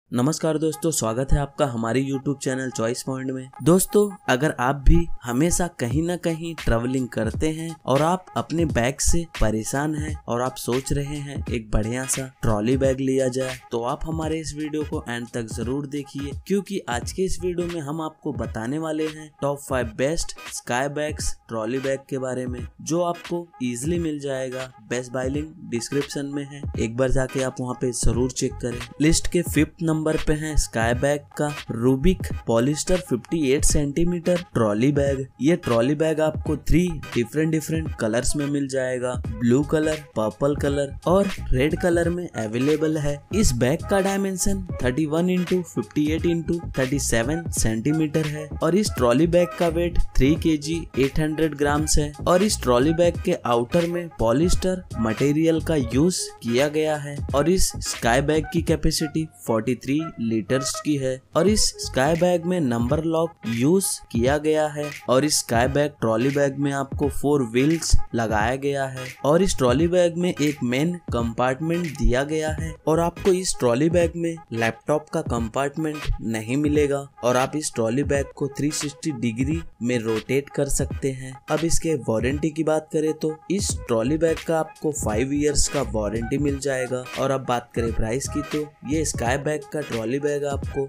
नमस्कार दोस्तों, स्वागत है आपका हमारे YouTube चैनल चॉइस पॉइंट में। दोस्तों, अगर आप भी हमेशा कहीं ना कहीं ट्रैवलिंग करते हैं और आप अपने बैग से परेशान हैं और आप सोच रहे हैं एक बढ़िया सा ट्रॉली बैग लिया जाए, तो आप हमारे इस वीडियो को एंड तक जरूर देखिए, क्योंकि आज के इस वीडियो में हम आपको बताने वाले हैं top 5 best Sky bags trolley bag के बारे में, जो आपको इजिली मिल जाएगा। बेस्ट बाय लिंक डिस्क्रिप्शन में है, एक बार जाके आप वहाँ पे जरूर चेक करें। लिस्ट के 5th नंबर पे है स्काई बैग का Rubik polyester 58 centimetre trolley bag. ये ट्रॉली बैग आपको 3 डिफरेंट कलर्स में मिल जाएगा। ब्लू कलर, पर्पल कलर और रेड कलर में अवेलेबल है। इस बैग का डायमेंशन 31 × 58 × 37 सेंटीमीटर है और इस ट्रॉली बैग का वेट 3 kg 800 ग्राम्स है। और इस ट्रॉली बैग के आउटर में पॉलिस्टर मटेरियल का यूज किया गया है और इस स्काई बैग की कैपेसिटी 43 लीटर्स की है और इस स्काई बैग में नंबर लॉक यूज किया गया है। और इस स्काई बैग ट्रॉली बैग में आपको 4 व्हील्स लगाया गया है और इस ट्रॉली बैग में एक मेन कंपार्टमेंट दिया गया है और आपको इस ट्रॉली बैग में लैपटॉप का कंपार्टमेंट नहीं मिलेगा और आप इस ट्रॉली बैग को 360 डिग्री में रोटेट कर सकते हैं। अब इसके वारंटी की बात करें तो इस ट्रॉली बैग का आपको 5 इयर्स का वारंटी मिल जाएगा। और अब बात करें प्राइस की, तो ये स्काई बैग का ट्रॉली बैग आपको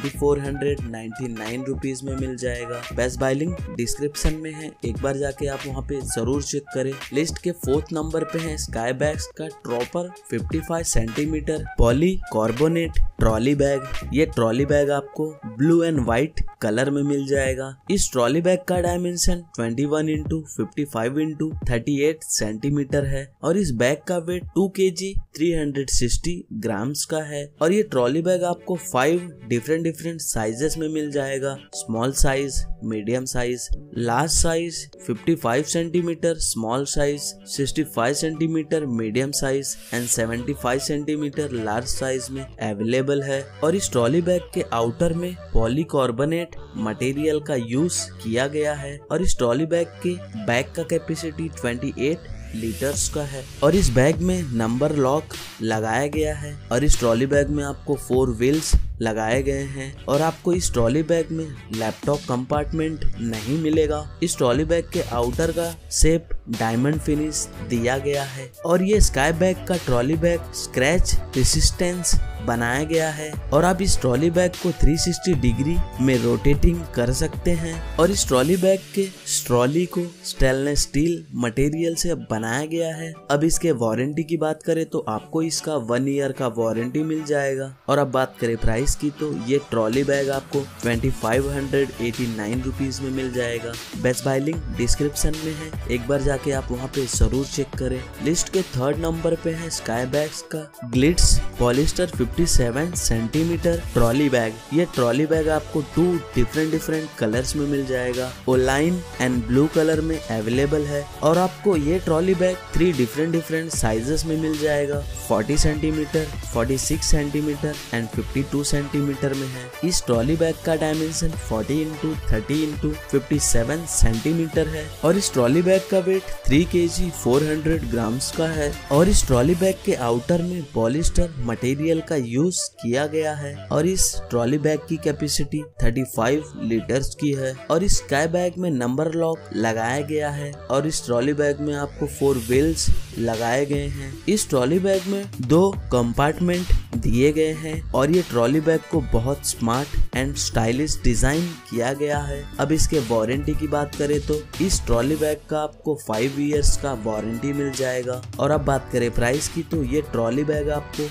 2499 रुपीज में मिल जाएगा। बेस्ट बाय लिंक डिस्क्रिप्शन में है, एक बार जाके आप वहाँ पे जरूर चेक करें। लिस्ट के 4th नंबर पे है स्काई बैग्स का Trooper 55 centimetre polycarbonate trolley bag. ये ट्रॉली बैग आपको ब्लू एंड व्हाइट कलर में मिल जाएगा। इस ट्रॉली बैग का डायमेंशन 21 × 55 × 38 सेंटीमीटर है और इस बैग का वेट 2 kg 360 ग्राम्स का है। और ये ट्रॉली बैग आपको 5 डिफरेंट साइजेस में मिल जाएगा। Small size, medium size, large size 55 centimetre, small size 65 centimetre, medium size and 75 centimetre large size में अवेलेबल है। और इस ट्रॉली बैग के आउटर में पॉलीकार्बोनेट मटेरियल का यूज किया गया है और इस ट्रॉली बैग के बैग का कैपेसिटी 28 लीटर्स का है और इस बैग में नंबर लॉक लगाया गया है। और इस ट्रॉली बैग में आपको 4 व्हील्स लगाए गए हैं और आपको इस ट्रॉली बैग में लैपटॉप कंपार्टमेंट नहीं मिलेगा। इस ट्रॉली बैग के आउटर का शेप डायमंड फिनिश दिया गया है और ये स्काई बैग का ट्रॉली बैग स्क्रैच रेसिस्टेंस बनाया गया है और आप इस ट्रॉली बैग को 360 डिग्री में रोटेटिंग कर सकते हैं। और इस ट्रॉली बैग के ट्रॉली को स्टेनलेस स्टील मटेरियल से बनाया गया है। अब इसके वारंटी की बात करें तो आपको इसका 1 ईयर का वारंटी मिल जाएगा। और अब बात करें प्राइस की, तो ये ट्रॉली बैग आपको 2589 रुपीज में मिल जाएगा। बेस्ट बाय लिंक डिस्क्रिप्शन में है, एक बार जाके आप वहाँ पे जरूर चेक करें। लिस्ट के 3rd नंबर पे है स्काई बैग्स का Glitz polyester 57 centimetre trolley bag. ये ट्रॉली बैग आपको 2 डिफरेंट कलर्स में मिल जाएगा। ओलाइन एंड ब्लू कलर में अवेलेबल है और आपको ये ट्रॉली बैग 3 डिफरेंट साइजेस में मिल जाएगा। 40 सेंटीमीटर, 46 सेंटीमीटर एंड 52 सेंटीमीटर में है। इस ट्रॉली बैग का डायमेंशन 40 × 30 × 57 सेंटीमीटर है और इस ट्रॉली बैग का वेट 3 kg 400 ग्राम्स का है। और इस ट्रॉली बैग के आउटर में पॉलिस्टर मटेरियल का यूज किया गया है और इस ट्रॉली बैग की कैपेसिटी 35 लीटर्स की है। और इस स्काई बैग में नंबर लॉक लगाया गया है और इस ट्रॉली बैग में आपको 4 व्हील्स लगाए गए हैं। इस ट्रॉली बैग में 2 कंपार्टमेंट दिए गए हैं और ये ट्रॉली बैग को बहुत स्मार्ट एंड स्टाइलिश डिजाइन किया गया है। अब इसके वारंटी की बात करें तो इस ट्रॉली बैग का आपको 5 इयर्स का वारंटी मिल जाएगा। और अब बात करें प्राइस की, तो ये ट्रॉली बैग आपको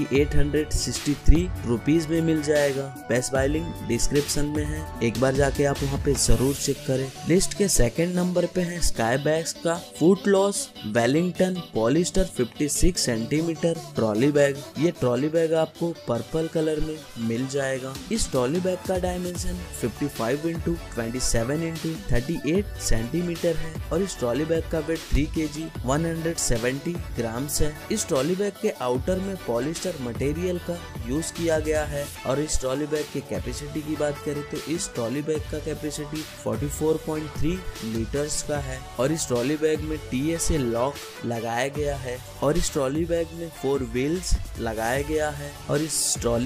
2863 रुपीज में मिल जाएगा। बेस्ट बाय लिंक डिस्क्रिप्शन में है, एक बार जाके आप वहाँ पे जरूर चेक करें। लिस्ट के 2nd नंबर पे है स्काई बैग्स का Footloose Wellington polyester 56 centimetre trolley bag. ये ट्रॉली बैग आपको पर्पल कलर में मिल जाएगा। इस ट्रॉली बैग का डायमेंशन 55 × 27 × 38 सेंटीमीटर है और इस ट्रॉली बैग का वेट 3 kg 170 ग्राम्स है। इस ट्रॉली बैग के आउटर में पॉलिस्टर मटेरियल का यूज किया गया है और इस ट्रॉली बैग की कैपेसिटी की बात करें तो इस ट्रॉली बैग का कैपेसिटी 44.3 लीटर्स का है और इस ट्रॉली बैग में TSA लॉक लगाया गया है और इस ट्रॉली बैग में 4 व्हील्स लगाया गया है और इस ट्रॉली बैग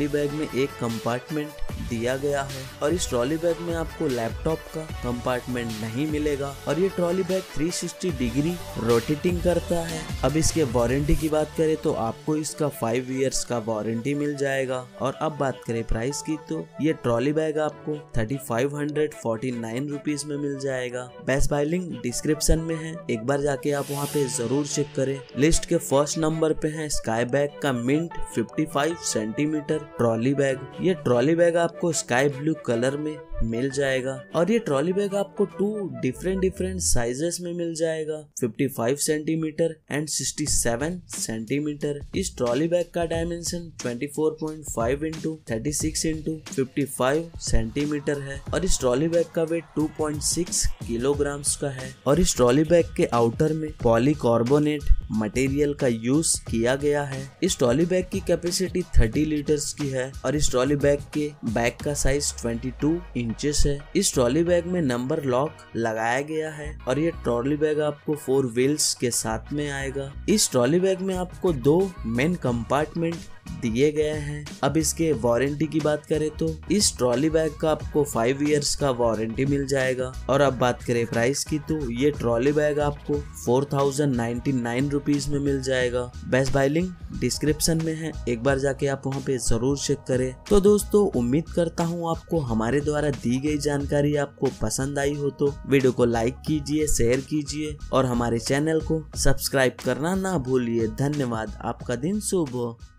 में एक कंपार्टमेंट दिया गया है और इस ट्रॉली बैग में आपको लैपटॉप का कंपार्टमेंट नहीं मिलेगा और ये ट्रॉली बैग 360 डिग्री रोटेटिंग करता है। अब इसके वारंटी की बात करें तो आपको इसका 5 इयर्स का वारंटी मिल जाएगा। और अब बात करें प्राइस की तो ये ट्रॉली बैग आपको 3549 रुपीज में मिल जाएगा। बेस्ट बाय लिंक डिस्क्रिप्शन में है, एक बार जाके आप वहाँ पे जरूर चेक करें। लिस्ट के फर्स्ट नंबर पे है स्काई बैग का मिंट 55 सेंटीमीटर ट्रॉली बैग। ये ट्रॉली बैग आपको स्काई ब्लू कलर में मिल जाएगा और ये ट्रॉली बैग आपको 2 डिफरेंट साइजेस में मिल जाएगा, 55 सेंटीमीटर एंड 67 सेंटीमीटर। इस ट्रॉली बैग का डायमेंशन 24.5 इंटू 36 इंटू 55 सेंटीमीटर है और इस ट्रॉली बैग का वेट 2.6 किलोग्राम्स का है। और इस ट्रॉली बैग के आउटर में पॉलीकार्बोनेट मटेरियल का यूज किया गया है। इस ट्रॉली बैग की कैपेसिटी 30 लीटर्स की है और इस ट्रॉली बैग के बैग का साइज 22 इंचेस है। इस ट्रॉली बैग में नंबर लॉक लगाया गया है और ये ट्रॉली बैग आपको 4 व्हील्स के साथ में आएगा। इस ट्रॉली बैग में आपको 2 मेन कंपार्टमेंट दिए गए हैं। अब इसके वारंटी की बात करें तो इस ट्रॉली बैग का आपको 5 इयर्स का वारंटी मिल जाएगा। और अब बात करें प्राइस की तो ये ट्रॉली बैग आपको 4099 रुपीज में मिल जाएगा। बेस्ट बाय लिंक डिस्क्रिप्शन में है, एक बार जाके आप वहाँ पे जरूर चेक करें। तो दोस्तों उम्मीद करता हूँ आपको हमारे द्वारा दी गई जानकारी आपको पसंद आई हो तो वीडियो को लाइक कीजिए, शेयर कीजिए और हमारे चैनल को सब्सक्राइब करना ना भूलिए। धन्यवाद, आपका दिन शुभ हो।